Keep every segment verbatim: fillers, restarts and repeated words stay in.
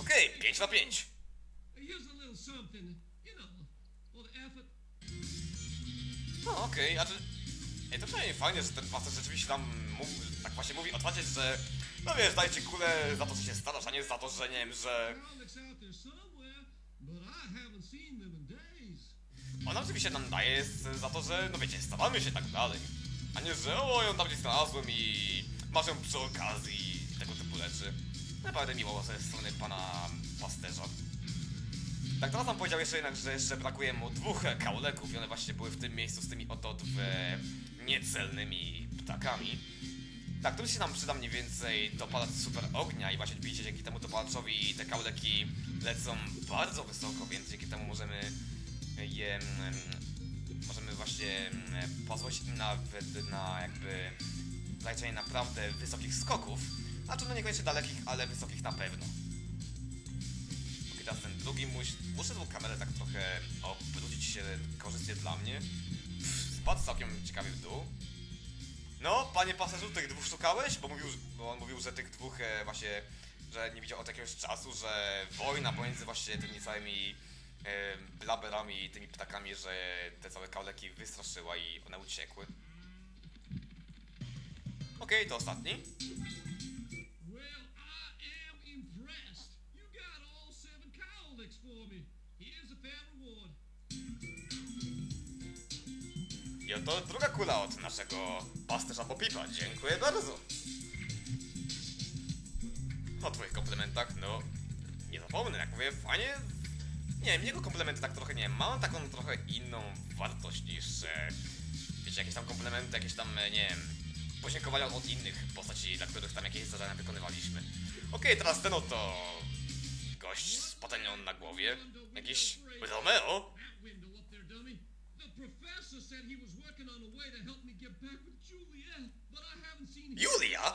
Okej, okay, pięć na pięć. No okej, okay, a to... Ej, to przynajmniej fajnie, że ten pasterz rzeczywiście tam mówi, tak właśnie mówi otwarcie, że no wiesz, dajcie kulę za to, co się starasz, a nie za to, że nie wiem, że... Ona oczywiście nam daje za to, że no wiecie, staramy się tak dalej. A nie, że o, ją tam gdzieś znalazłem i masz ją przy okazji tego typu rzeczy. Naprawdę miło ze strony pana pasterza. Tak, teraz nam powiedział jeszcze jednak, że jeszcze brakuje mu dwóch kauleków i one właśnie były w tym miejscu z tymi oto dwie niecelnymi ptakami. Tak, tu się nam przyda mniej więcej dopalacz super ognia i właśnie widzicie, dzięki temu dopalaczowi te kauleki lecą bardzo wysoko, więc dzięki temu możemy je... możemy właśnie pozwolić im nawet na jakby zaliczenie naprawdę wysokich skoków. Znaczy no niekoniecznie dalekich, ale wysokich na pewno. Ok, teraz ten drugi mus muszę tą kamerę tak trochę obrócić się korzystnie dla mnie. Pff, spadł całkiem ciekawie w dół. No, panie pasażerzu, tych dwóch szukałeś? Bo, mówił, bo on mówił, że tych dwóch e, właśnie, że nie widział od jakiegoś czasu, że wojna pomiędzy właśnie tymi całymi e, blaberami i tymi ptakami, że te całe kauleki wystraszyła i one uciekły. Okej, okay, to ostatni. I oto druga kula od naszego pasterza Popipa. Dziękuję bardzo. O twoich komplementach, no nie zapomnę, jak mówię, fajnie. Nie wiem, jego komplementy tak trochę, nie wiem, mają taką trochę inną wartość niż, e, wiecie, jakieś tam komplementy, jakieś tam, nie wiem, podziękowania od innych postaci, dla których tam jakieś zadania wykonywaliśmy. Okej, okay, teraz ten oto gość z patelnią na głowie, jakiś Romeo. Julia?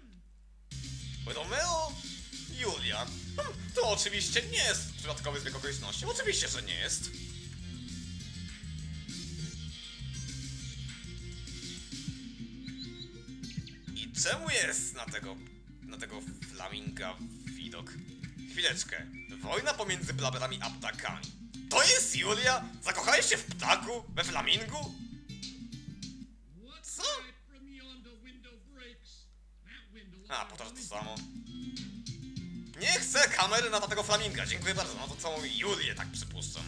Romeo? Julia? Hmm, to oczywiście nie jest przypadkowy zbieg okoliczności. Oczywiście, że nie jest. I czemu jest na tego, na tego flaminga widok? Chwileczkę. Wojna pomiędzy blaberami a ptakami. To jest Julia? Zakochałeś się w ptaku? We flamingu? Co? A, powtarzam to samo. Nie chcę kamery na tego flaminga, dziękuję bardzo. No to całą Julię tak przypuszczam.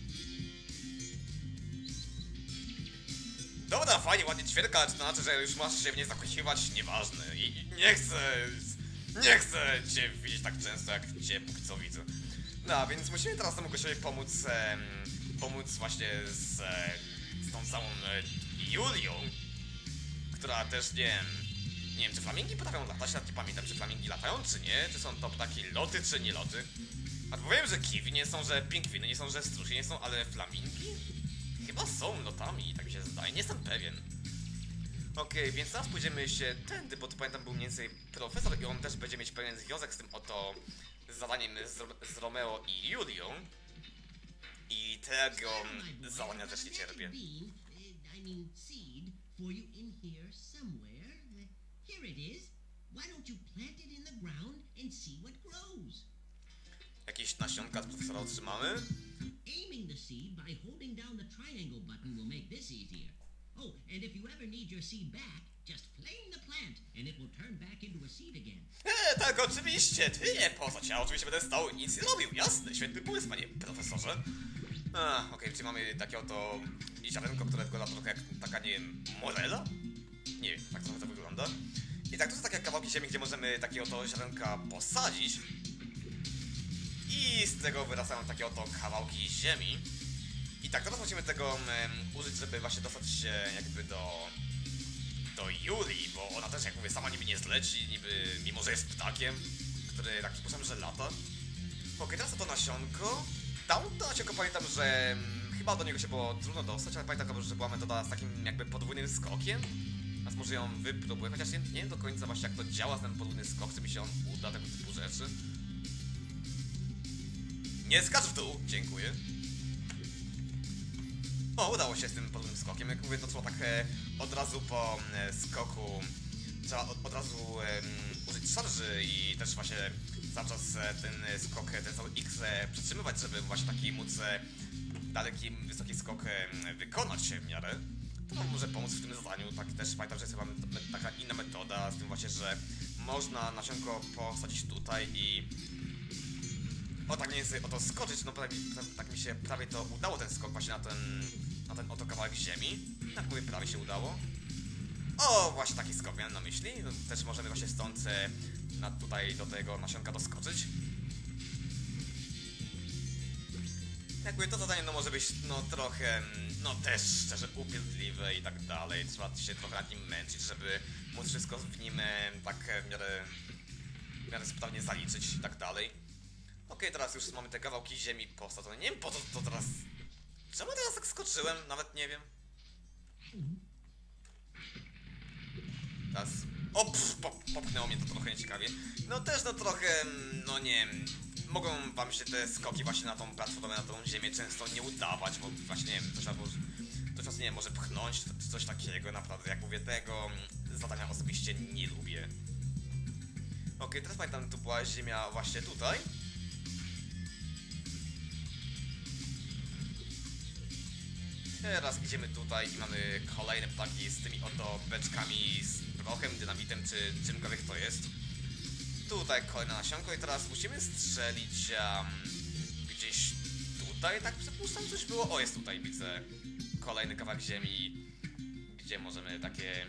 Dobra, fajnie, ładnie ćwierka, ale to znaczy, że już masz się w niej zakochiwać? Nieważne. I nie chcę... Nie chcę cię widzieć tak często, jak cię póki co widzę. No, więc musimy teraz temu gościowi pomóc... E, pomóc właśnie z... E, z tą samą e, Julią, która też, nie wiem... Nie wiem, czy flamingi potrafią latać, nawet nie pamiętam, czy flamingi latają, czy nie, czy są to ptaki loty, czy nie loty. A to powiem, że kiwi nie są, że pingwiny nie są, że strusie nie są, ale flamingi? Chyba są lotami, tak mi się zdaje, nie jestem pewien. Okej, okay, więc teraz pójdziemy się tędy, bo to pamiętam był mniej więcej profesor i on też będzie mieć pewien związek z tym oto zadaniem z, z Romeo i Julią. I tego zadania też nie cierpię. Here it is. Why don't you plant it in the ground and see what grows? Jakieś nasionka od profesora otrzymamy? Aiming the seed by holding down the triangle button will make this easier. Oh, and if you ever need your seed back, just flame the plant and it will turn back into a seed again. Eee, tak, oczywiście, ty nie poza cię, oczywiście będę stał i nic nie robił, jasne, świetny pomysł, panie profesorze. A, okej, okay, czyli mamy takie oto ziarenko, które wygląda trochę jak taka, nie wiem, morela? Nie wiem, tak trochę to wygląda. I tak, to są takie kawałki ziemi, gdzie możemy takie oto ziarenka posadzić. I z tego wyrastają takie oto kawałki ziemi. I tak, teraz musimy tego um, użyć, żeby właśnie dostać się jakby do... do Julii, bo ona też, jak mówię, sama niby nie zleci, niby, mimo że jest ptakiem, który, tak przypuszczam, że lata. Okej, teraz to nasionko. Tam to nasionko pamiętam, że um, chyba do niego się było trudno dostać, ale pamiętam, że była metoda z takim jakby podwójnym skokiem. Teraz może ją wypróbuję, chociaż nie, nie wiem do końca właśnie jak to działa, ten podwójny skok, czy mi się on uda, tego typu rzeczy. Nie skacz w dół, dziękuję. O, udało się z tym podwójnym skokiem, jak mówię, to trzeba tak e, od razu po e, skoku, trzeba od, od razu e, użyć szarży i też właśnie cały czas e, ten skok, ten cały X e, przytrzymywać, żeby właśnie taki móc e, daleki, wysoki skok e, wykonać w miarę. To wam może pomóc w tym zadaniu. Tak też pamiętam, że jest chyba taka inna metoda z tym właśnie, że można nasionko posadzić tutaj i o tak mniej więcej o to skoczyć. No prawie, tak mi się prawie to udało, ten skok właśnie na ten, na ten oto kawałek ziemi. Jak mówię, prawie się udało. O, właśnie taki skok miałem na myśli. No, też możemy właśnie stąd e, na, tutaj do tego nasionka doskoczyć. Jakby to zadanie no może być no trochę, no też szczerze upierdliwe i tak dalej. Trzeba się trochę nad nim męczyć, żeby móc wszystko w nim e, tak w miarę, w miarę sprawnie zaliczyć i tak dalej. Okej, teraz już mamy te kawałki ziemi posadzone. Nie wiem po co to teraz... Czemu teraz tak skoczyłem? Nawet nie wiem. Teraz... O, pff, pop, popchnęło mnie to trochę nieciekawie. No też no trochę, no nie wiem... Mogą wam się te skoki właśnie na tą platformę, na tą ziemię często nie udawać, bo właśnie nie wiem, coś albo... Ktoś was nie wiem, może pchnąć, czy coś takiego, naprawdę, jak mówię, tego zadania osobiście nie lubię. Okej, teraz pamiętam, tu była ziemia właśnie tutaj. Teraz idziemy tutaj i mamy kolejne ptaki z tymi oto beczkami z prochem, dynamitem czy czymkolwiek to jest. Tutaj kolejne nasionko i teraz musimy strzelić um, gdzieś tutaj, tak przypuszczam coś było. O, jest tutaj, widzę kolejny kawałek ziemi, gdzie możemy takie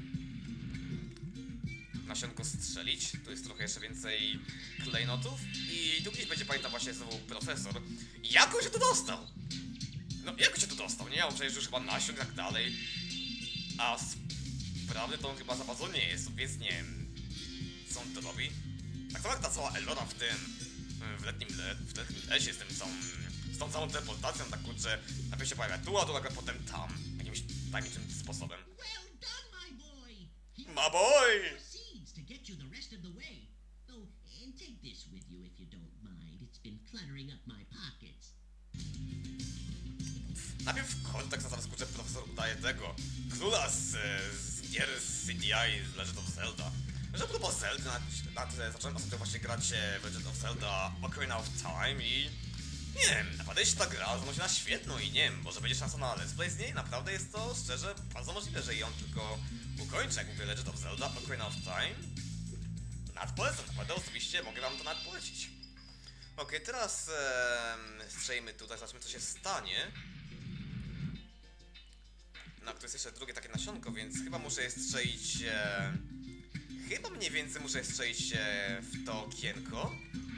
nasionko strzelić. Tu jest trochę jeszcze więcej klejnotów i tu gdzieś będzie, pamiętam, właśnie znowu profesor. Jak on się tu dostał? No, jak się tu dostał? Nie miał przecież już chyba nasion i tak dalej. A sprawny to on chyba za bardzo nie jest, więc nie wiem, co on to robi. Tak samo jak ta cała Elora w tym, w letnim, le, w letnim lesie z tym całą, z tą całą teleportacją, tak kurczę, najpierw się pojawia tu, a tu, a potem tam, jakimś tajemniczym sposobem. Well done, my boy. My boy! Seeds to get you the rest of the way. Oh, and take this with you if you don't mind. It's been cluttering up my pockets. Najpierw kontekst, a zaraz kurczę profesor udaje tego króla z, z gier z C D I, z Legend of Zelda. Że a propos Zelda, nad, nad, zacząłem ostatnio właśnie grać w Legend of Zelda Ocarina of Time i nie wiem, naprawdę się ta gra zanosi na świetną i nie wiem, może będzie szansa na let's play z niej, naprawdę jest to szczerze bardzo możliwe, że ją tylko ukończę, jak mówię Legend of Zelda Ocarina of Time. Nad polecam, naprawdę osobiście mogę wam to nawet polecić. Okej, okay, teraz e, strzelimy tutaj, zobaczmy co się stanie. No, tu jest jeszcze drugie takie nasionko, więc chyba muszę je strzelić... E, chyba mniej więcej muszę je strzelić e, w to okienko.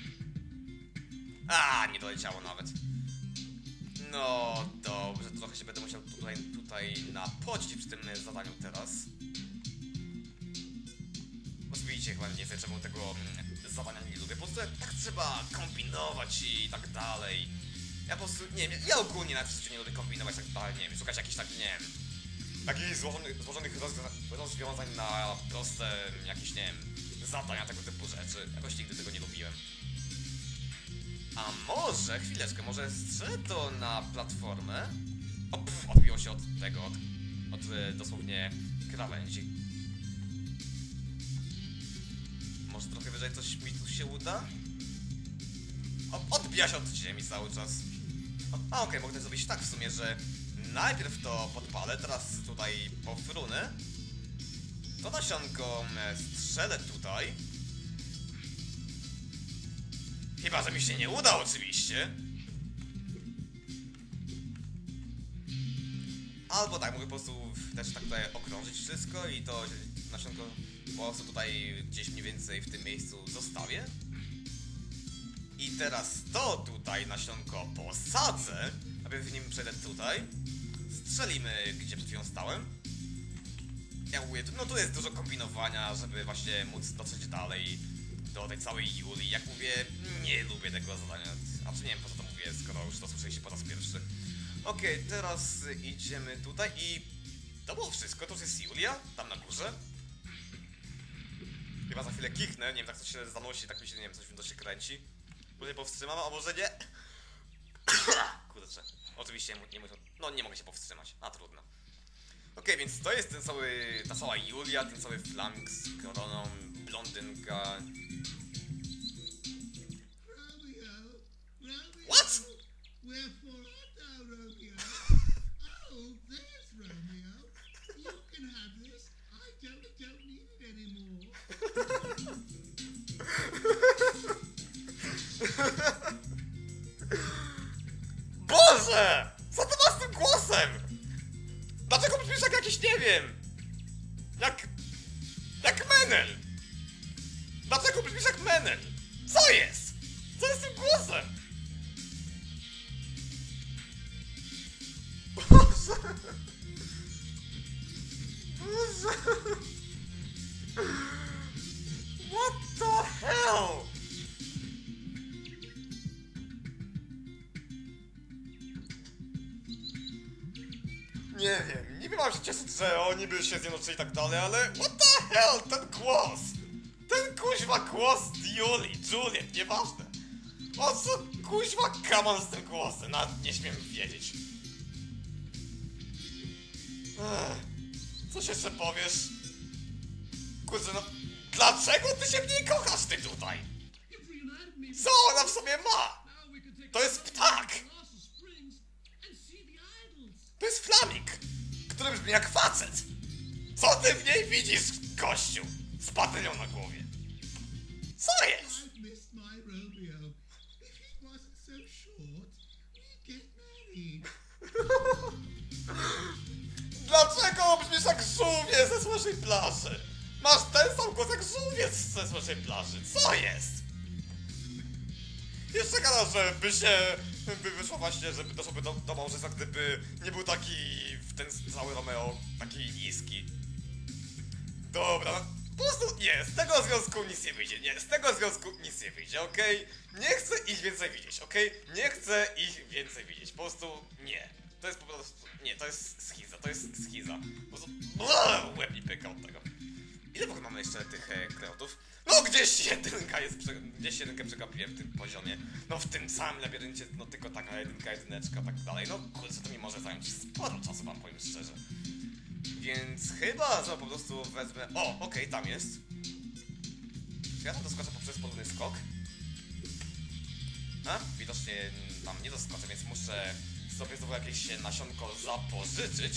A, nie doleciało nawet. No dobrze, trochę się będę musiał tutaj, tutaj napocić przy tym zadaniu teraz. Oczywiście chyba nie wiem czemu tego zadania nie lubię, po prostu tak trzeba kombinować i tak dalej. Ja po prostu, nie wiem, ja ogólnie na wszystko nie lubię kombinować tak dalej, nie wiem, szukać jakichś tak, nie wiem, takich złożonych, złożonych rozwiązań na proste jakieś, nie wiem, zadania, tego typu rzeczy. Jakoś nigdy tego nie lubiłem. A może, chwileczkę, może strzelę to na platformę? O, pff, odbiło się od tego, od, od dosłownie krawędzi. Może trochę wyżej coś mi tu się uda? O, odbija się od ziemi cały czas. O, a okej, okay, mogę zrobić tak w sumie, że najpierw to podpalę, teraz tutaj pofrunę. To nasionko strzelę tutaj. Chyba że mi się nie uda oczywiście. Albo tak, mogę po prostu też tak tutaj okrążyć wszystko i to nasionko po prostu tutaj gdzieś mniej więcej w tym miejscu zostawię. I teraz to tutaj nasionko posadzę, aby w nim przejdę tutaj. Strzelimy, gdzie przed chwilą stałem. Jak mówię, no tu jest dużo kombinowania, żeby właśnie móc dotrzeć dalej do tej całej Julii. Jak mówię, nie lubię tego zadania. A czy nie wiem po co to mówię, skoro już to słyszeliście po raz pierwszy. Okej, okay, teraz idziemy tutaj i to było wszystko, to już jest Julia, tam na górze. Chyba za chwilę kichnę, nie wiem, tak coś się zanosi, tak mi się, nie wiem, coś mi to się kręci. Może powstrzymam, a może nie? Kurczę, oczywiście nie, nie, no nie mogę się powstrzymać, a trudno. Okej, okay, więc to jest ten cały, ta cała Julia, ten cały flaming z koroną, blondynka. Boże! Co ty masz z tym głosem? Dlaczego brzmisz jak jakiś, nie wiem... Jak... Jak Menel! Dlaczego brzmisz jak Menel? Co jest? Co jest z tym głosem? Boże! Boże! What the hell? Nie wiem, niby mam się cieszyć, że oni by się zjednoczyli i tak dalej, ale what the hell, ten głos! Ten kuźwa głos Julie, Juliet, nieważne. O co kuźwa kaman z tym głosem, nawet nie śmiem wiedzieć. Ech, coś jeszcze powiesz? Kurczę, no dlaczego ty się w niej kochasz, ty tutaj? Co ona w sobie ma? To jest ptak! To jest flamik, który brzmi jak facet. Co ty w niej widzisz, gościu? Z baterią na głowie. Co jest? Dlaczego brzmisz jak żółwie ze słonecznej plaży? Masz ten sam głos jak żółwiec ze słonecznej plaży. Co jest? Jeszcze gada, że by się... by wyszło właśnie, żeby doszłoby do, do małżeństwa, gdyby nie był taki... ten cały Romeo taki niski. Dobra, po prostu nie, z tego związku nic nie wyjdzie, nie, z tego związku nic nie wyjdzie, okej? Okay? Nie chcę ich więcej widzieć, okej? Okay? Nie chcę ich więcej widzieć, po prostu nie. To jest po prostu, nie, to jest schiza, to jest schiza. Po prostu, brrr, łeb mi pyka od tego. Ile w ogóle mamy jeszcze tych e, kreotów? No gdzieś jedynka jest, prze, gdzieś jedynkę przegapiłem w tym poziomie. No w tym samym labiryncie, no tylko taka jedynka, jedyneczka, tak dalej. No kurczę, to mi może zająć sporo czasu, wam powiem szczerze. Więc chyba, że po prostu wezmę... O, okej, okay, tam jest. Czy ja tam doskoczę poprzez podwójny skok? A, widocznie tam nie doskoczę, więc muszę sobie znowu jakieś nasionko zapożyczyć.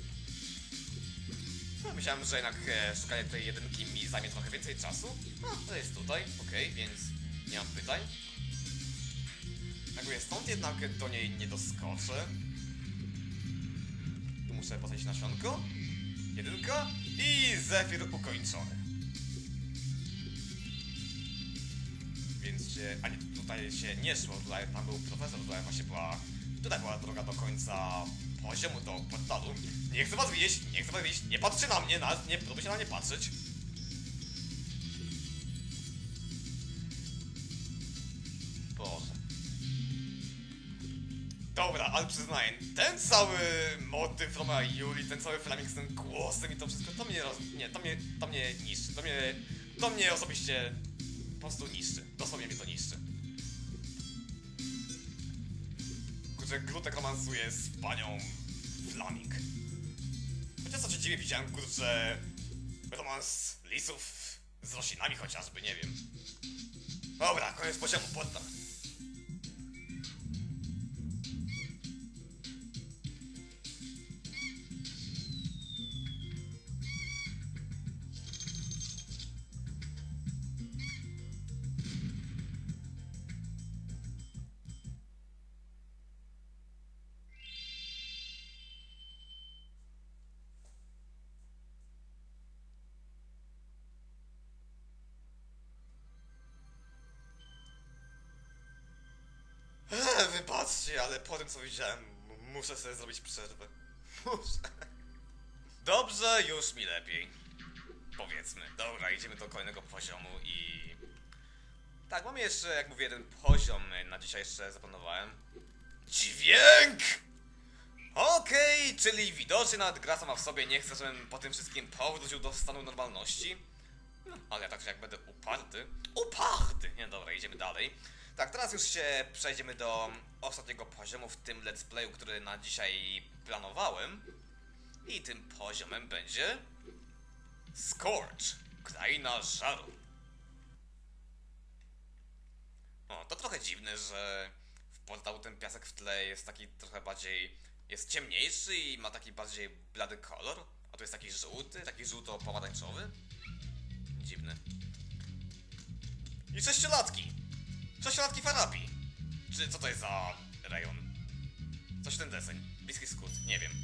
No, myślałem, że jednak e, szukanie tej jedynki mi zajmie trochę więcej czasu. No, to jest tutaj, okej, okay, więc nie mam pytań. Jakby stąd jednak do niej nie doskoczę. Tu muszę posadzić nasionko. Jedynka i Zephyr ukończony. Więc się... A nie, tutaj się nie szło, tutaj tam był profesor, tutaj właśnie była... Tutaj była droga do końca poziomu, do portalu. Nie chcę was widzieć, nie chcę was widzieć, nie patrzy na mnie, na, nie próbuj się na mnie patrzeć. Boże. Dobra, ale przyznaję, ten cały motyw Romeo i Julii, ten cały flaming z tym głosem i to wszystko, to mnie roz... nie, to mnie, to mnie niszczy, to mnie, to mnie osobiście po prostu niszczy, dosłownie mnie to niszczy. Kurczę, Glutek romansuje z panią Flaming. Chociaż co się dziwię, widziałem, kurczę, romans lisów z roślinami chociażby, nie wiem. Dobra, koniec poziomu, poddam. Eee, wybaczcie, ale po tym co widziałem, muszę sobie zrobić przerwę. Muszę. Dobrze, już mi lepiej. Powiedzmy. Dobra, idziemy do kolejnego poziomu i... Tak, mamy jeszcze, jak mówię, jeden poziom na dzisiaj jeszcze zaplanowałem. Dźwięk! Okej, okay, czyli widocznie nawet gra sama w sobie nie chce, żebym po tym wszystkim powrócił do stanu normalności. No, ale ja także jak będę uparty. Uparty! Nie, dobra, idziemy dalej. Tak, teraz już się przejdziemy do ostatniego poziomu w tym let's playu, który na dzisiaj planowałem. I tym poziomem będzie... Scorch, Kraina Żaru. O, to trochę dziwne, że w portalu ten piasek w tle jest taki trochę bardziej... jest ciemniejszy i ma taki bardziej blady kolor. A tu jest taki żółty, taki żółto-pomarańczowy. Dziwny. I sześciolatki. Sześciolatki Farabi. Czy co to jest za rejon? Coś ten deseń. Bliski wschód. Nie wiem.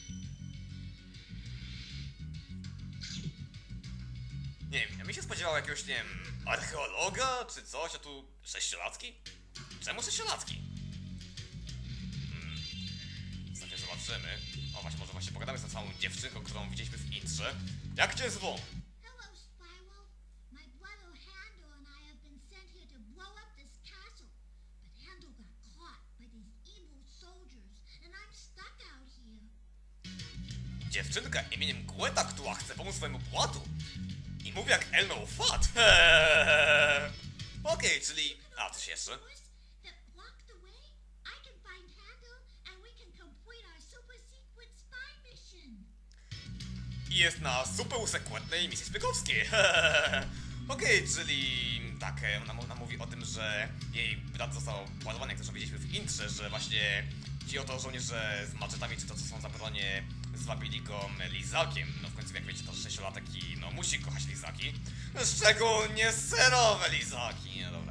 Nie wiem, ja mi się spodziewał jakiegoś, nie wiem, archeologa czy coś, a tu sześciolacki? Czemu sześciolacki? Hmm. Ostatnio zobaczymy. O, właśnie, może właśnie pogadamy z tą samą dziewczynką, którą widzieliśmy w intrze. Jak cię zwą? Hello, Spyro. My brother Handel and I have been sent here to blow up this castle. But Handel got caught by these evil soldiers, and I'm stuck out here. Dziewczynka imieniem Gweta, która chce pomóc swojemu płatu. I mówi jak Elmo Fat. Okej, okay, czyli... A, coś jeszcze? Doors that block the way? I can find Handel, and we can complete our super secret spy mission. I jest na super usekretnej misji szpiegowskiej. Okej, okay, czyli... Tak, ona, ona mówi o tym, że jej brat został płatowany, jak zresztą widzieliśmy w intrze, że właśnie ci oto żołnierze z maczetami, czy to co są za bronie, zwabili go lizakiem. No w końcu jak wiecie, to sześciolatek i no musi kochać lizaki. Szczególnie serowe lizaki. No